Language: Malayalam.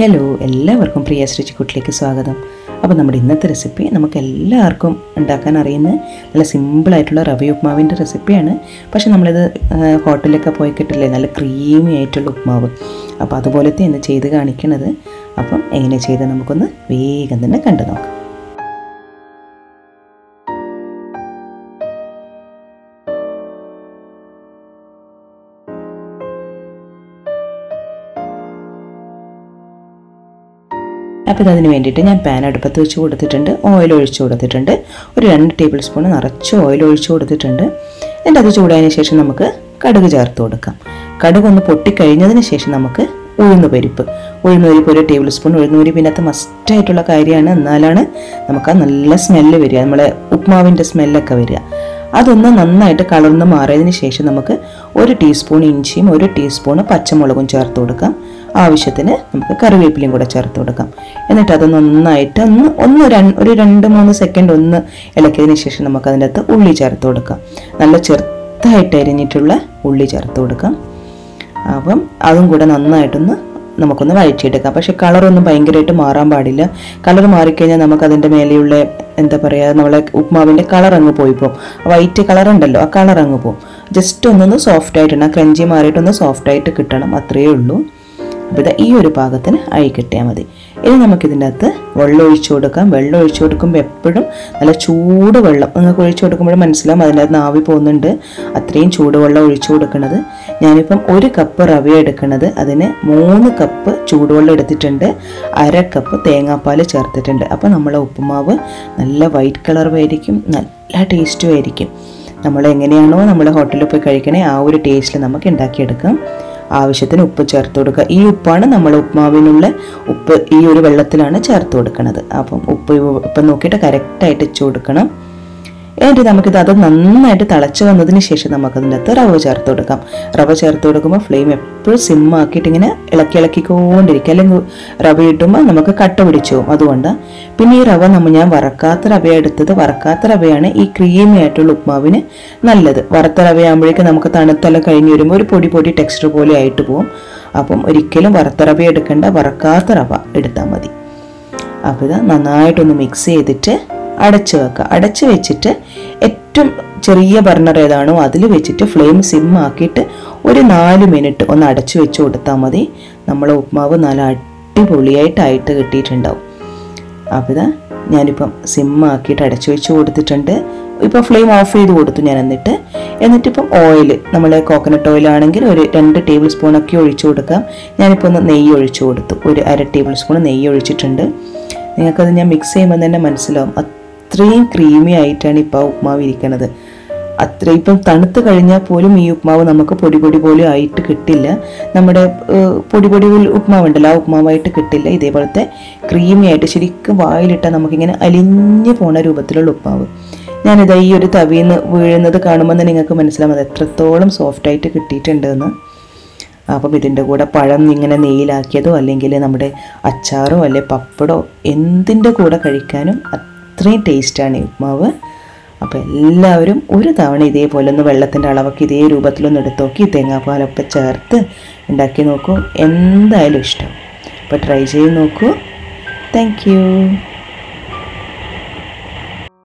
ഹലോ, എല്ലാവർക്കും പ്രിയ ശ്രീജിക്കുട്ടിലേക്ക് സ്വാഗതം. അപ്പോൾ നമ്മുടെ ഇന്നത്തെ റെസിപ്പി നമുക്ക് എല്ലാവർക്കും ഉണ്ടാക്കാൻ അറിയുന്ന നല്ല സിമ്പിളായിട്ടുള്ള റവ ഉപ്മാവിൻ്റെ റെസിപ്പിയാണ്. പക്ഷെ നമ്മളിത് ഹോട്ടലിലൊക്കെ പോയി കിട്ടില്ലേ, നല്ല ക്രീമി ആയിട്ടുള്ള ഉപ്മാവ്. അപ്പോൾ അതുപോലത്തെ ഇന്ന് ചെയ്ത് കാണിക്കണത്. അപ്പം എങ്ങനെ ചെയ്ത് നമുക്കൊന്ന് വേഗം തന്നെ കണ്ടു നോക്കാം. അപ്പോൾ അതിന് വേണ്ടിയിട്ട് ഞാൻ പാൻ അടുപ്പത്ത് വെച്ച് കൊടുത്തിട്ടുണ്ട്, ഓയിൽ ഒഴിച്ച് കൊടുത്തിട്ടുണ്ട്. ഒരു 2 ടേബിൾ സ്പൂൺ നിറച്ച് ഓയിൽ ഒഴിച്ച് കൊടുത്തിട്ടുണ്ട്. എന്നിട്ട് അത് ചൂടായതിന് ശേഷം നമുക്ക് കടുക് ചേർത്ത് കൊടുക്കാം. കടുക് ഒന്ന് പൊട്ടിക്കഴിഞ്ഞതിന് ശേഷം നമുക്ക് ഉഴുന്നുപരിപ്പ് ഒരു ടേബിൾ സ്പൂൺ ഉഴുന്നുപരിപ്പ് ഇതിനകത്ത് മസ്റ്റായിട്ടുള്ള കാര്യമാണ്. എന്നാലാണ് നമുക്ക് ആ നല്ല സ്മെല്ല് വരിക, നമ്മളെ ഉപ്മാവിൻ്റെ സ്മെല്ലൊക്കെ വരിക. അതൊന്ന് നന്നായിട്ട് കളർന്ന് മാറിയതിന് ശേഷം നമുക്ക് 1 ടീസ്പൂൺ ഇഞ്ചിയും 1 ടീസ്പൂൺ പച്ചമുളകും ചേർത്ത് കൊടുക്കാം. ആവശ്യത്തിന് നമുക്ക് കറിവേപ്പിലയും കൂടെ ചേർത്ത് കൊടുക്കാം. എന്നിട്ട് അത് നന്നായിട്ട് ഒരു 2-3 സെക്കൻഡ് ഒന്ന് ഇളക്കിയതിന് ശേഷം നമുക്ക് അതിൻ്റെ അകത്ത് ഉള്ളി ചേർത്ത് കൊടുക്കാം. നല്ല ചെറുതായിട്ട് അരിഞ്ഞിട്ടുള്ള ഉള്ളി ചേർത്ത് കൊടുക്കാം. അപ്പം അതും കൂടെ നന്നായിട്ടൊന്ന് നമുക്കൊന്ന് വഴറ്റിയെടുക്കാം. പക്ഷെ കളറൊന്നും ഭയങ്കരമായിട്ട് മാറാൻ പാടില്ല. കളർ മാറിക്കഴിഞ്ഞാൽ നമുക്ക് അതിൻ്റെ മേലെയുള്ള എന്താ പറയുക, നമ്മളെ ഉപ്മാവിൻ്റെ കളർ അങ്ങ് പോയി പോകും. വൈറ്റ് കളർ ഉണ്ടല്ലോ, ആ കളർ അങ്ങ് പോകും. ജസ്റ്റ് ഒന്നൊന്ന് സോഫ്റ്റായിട്ടുണ്ട്, ആ ക്രഞ്ചി മാറിയിട്ടൊന്ന് സോഫ്റ്റായിട്ട് കിട്ടണം, അത്രയേ ഉള്ളൂ. അപ്പോൾ ഈ ഒരു പാകത്തിന് ആയി കിട്ടിയാൽ മതി. ഇനി നമുക്കിതിൻ്റെ അകത്ത് വെള്ളം ഒഴിച്ചു കൊടുക്കാം. വെള്ളം ഒഴിച്ചു കൊടുക്കുമ്പോൾ എപ്പോഴും നല്ല ചൂട് വെള്ളം നിങ്ങൾക്ക് ഒഴിച്ചു കൊടുക്കുമ്പോഴും മനസ്സിലാവും അതിൻ്റെ അകത്ത് ആവി പോകുന്നുണ്ട്. അത്രയും ചൂടുവെള്ളം ഒഴിച്ചു കൊടുക്കുന്നത്. ഞാനിപ്പം 1 കപ്പ് റവ എടുക്കുന്നത്, അതിന് 3 കപ്പ് ചൂടുവെള്ളം എടുത്തിട്ടുണ്ട്, 1/2 കപ്പ് തേങ്ങാപ്പാൽ ചേർത്തിട്ടുണ്ട്. അപ്പോൾ നമ്മളെ ഉപ്പുമാവ് നല്ല വൈറ്റ് കളറുമായിരിക്കും, നല്ല ടേസ്റ്റും ആയിരിക്കും. നമ്മൾ എങ്ങനെയാണോ നമ്മൾ ഹോട്ടലിൽ പോയി കഴിക്കണേ ആ ഒരു ടേസ്റ്റിൽ നമുക്ക് ഉണ്ടാക്കിയെടുക്കാം. ആവശ്യത്തിന് ഉപ്പ് ചേർത്ത് കൊടുക്കുക. ഈ ഉപ്പാണ് നമ്മൾ ഉപ്മാവിനുള്ള ഉപ്പ്, ഈ ഒരു വെള്ളത്തിലാണ് ചേർത്ത് കൊടുക്കുന്നത്. അപ്പം ഉപ്പ് നോക്കിയിട്ട് കറക്റ്റായിട്ട് ഇട്ട് കൊടുക്കണം. എന്നിട്ട് നമുക്കിത് അത് നന്നായിട്ട് തിളച്ച് വന്നതിന് ശേഷം നമുക്കതിൻ്റെ അകത്ത് റവ ചേർത്ത് കൊടുക്കാം. റവ ചേർത്ത് കൊടുക്കുമ്പോൾ ഫ്ലെയിം എപ്പോഴും സിമ്മാക്കിയിട്ട് ഇങ്ങനെ ഇളക്കിക്കൊണ്ടിരിക്കുക, അല്ലെങ്കിൽ റവ ഇട്ടുമ്പോൾ നമുക്ക് കട്ട പിടിച്ചു പോകും. അതുകൊണ്ടാണ്. പിന്നെ ഈ റവ ഞാൻ വറക്കാത്ത റവയാണ് എടുത്തത്. വറക്കാത്ത റവയാണ് ഈ ക്രീമി ആയിട്ടുള്ള ഉപ്മാവിന് നല്ലത്. വറുത്ത റവയാകുമ്പോഴേക്കും നമുക്ക് തണുത്തെല്ലാം കഴിഞ്ഞ് വരുമ്പോൾ ഒരു പൊടി ടെക്സ്ചർ പോലെ ആയിട്ട് പോകും. അപ്പം ഒരിക്കലും വറുത്ത റവ എടുക്കേണ്ട, വറക്കാത്ത റവ എടുത്താൽ മതി. അപ്പോൾ ഇത് നന്നായിട്ടൊന്ന് മിക്സ് ചെയ്തിട്ട് അടച്ച് വെക്കുക. അടച്ച് വെച്ചിട്ട് ഏറ്റവും ചെറിയ ബർണർ ഏതാണോ അതിൽ വെച്ചിട്ട് ഫ്ലെയിം സിം ആക്കിയിട്ട് ഒരു 4 മിനിറ്റ് ഒന്ന് അടച്ചു വെച്ച് കൊടുത്താൽ മതി. നമ്മളെ ഉപ്മാവ് നല്ല അടിപൊളിയായിട്ട് കിട്ടിയിട്ടുണ്ടാവും. അപ്പോൾ ഇതാ ഞാനിപ്പം സിം ആക്കിയിട്ട് അടച്ചു വെച്ച് കൊടുത്തിട്ടുണ്ട്. ഇപ്പം ഫ്ലെയിം ഓഫ് ചെയ്ത് കൊടുത്തു ഞാൻ. എന്നിട്ടിപ്പം ഓയിൽ, നമ്മൾ കോക്കനട്ട് ഓയിലാണെങ്കിൽ ഒരു 2 ടേബിൾ സ്പൂണൊക്കെ ഒഴിച്ചു കൊടുക്കാം. ഞാനിപ്പോൾ ഒന്ന് നെയ്യ് ഒഴിച്ചു കൊടുത്തു, ഒരു 1/2 ടേബിൾ സ്പൂൺ നെയ്യ് ഒഴിച്ചിട്ടുണ്ട്. നിങ്ങൾക്കത് ഞാൻ മിക്സ് ചെയ്യുമ്പോൾ തന്നെ മനസ്സിലാവും, അത്രയും ക്രീമി ആയിട്ടാണ് ഇപ്പോൾ ഉപ്മാവ് ഇരിക്കുന്നത്. ഇപ്പം തണുത്ത് കഴിഞ്ഞാൽ പോലും ഈ ഉപ്മാവ് നമുക്ക് പൊടി പോലെ ആയിട്ട് കിട്ടില്ല. നമ്മുടെ പൊടി ഉപ്മാവ് ഉണ്ടല്ലോ, ആ ഉപ്മാവായിട്ട് കിട്ടില്ല. ഇതേപോലത്തെ ക്രീമി ആയിട്ട് ശരിക്കും വായിലിട്ടാൽ നമുക്കിങ്ങനെ അലിഞ്ഞു പോണ രൂപത്തിലുള്ള ഉപ്മാവ്. ഞാനിത് ഈ ഒരു തവിയിൽ നിന്ന് വീഴുന്നത് കാണുമ്പോൾ തന്നെ നിങ്ങൾക്ക് മനസ്സിലാവും അത് എത്രത്തോളം സോഫ്റ്റായിട്ട് കിട്ടിയിട്ടുണ്ടെന്ന്. അപ്പം ഇതിൻ്റെ കൂടെ പഴം ഇങ്ങനെ നെയ്യിലാക്കിയതോ അല്ലെങ്കിൽ നമ്മുടെ അച്ചാറോ അല്ലെങ്കിൽ പപ്പടോ എന്തിൻ്റെ കൂടെ കഴിക്കാനും അത്രയും ടേസ്റ്റാണ് ഈ ഉപ്മാവ്. അപ്പോൾ എല്ലാവരും ഒരു തവണ ഇതേപോലെ ഒന്ന് വെള്ളത്തിൻ്റെ അളവൊക്കെ ഇതേ രൂപത്തിലൊന്ന് എടുത്ത് നോക്കി തേങ്ങാപ്പാലൊക്കെ ചേർത്ത് ഉണ്ടാക്കി നോക്കൂ, എന്തായാലും ഇഷ്ടം. അപ്പോൾ ട്രൈ ചെയ്ത് നോക്കൂ. Thank U.